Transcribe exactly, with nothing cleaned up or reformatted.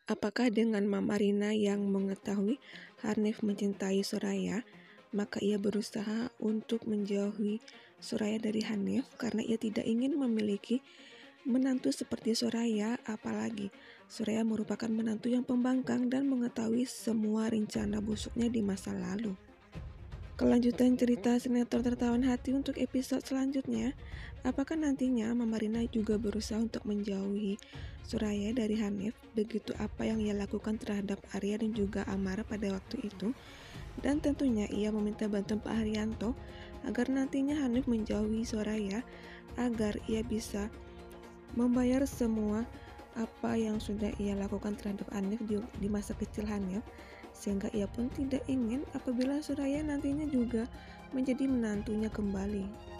Apakah dengan Mama Rina yang mengetahui Hanif mencintai Soraya, maka ia berusaha untuk menjauhi Soraya dari Hanif karena ia tidak ingin memiliki menantu seperti Soraya, apalagi Soraya merupakan menantu yang pembangkang dan mengetahui semua rencana busuknya di masa lalu. Kelanjutan cerita sinetron tertawan hati untuk episode selanjutnya. Apakah nantinya Mama Rina juga berusaha untuk menjauhi Soraya dari Hanif, begitu apa yang ia lakukan terhadap Arya dan juga Amara pada waktu itu? Dan tentunya ia meminta bantuan Pak Haryanto agar nantinya Hanif menjauhi Soraya agar ia bisa membayar semua apa yang sudah ia lakukan terhadap Hanif di, di masa kecil Hanif, sehingga ia pun tidak ingin apabila Soraya nantinya juga menjadi menantunya kembali.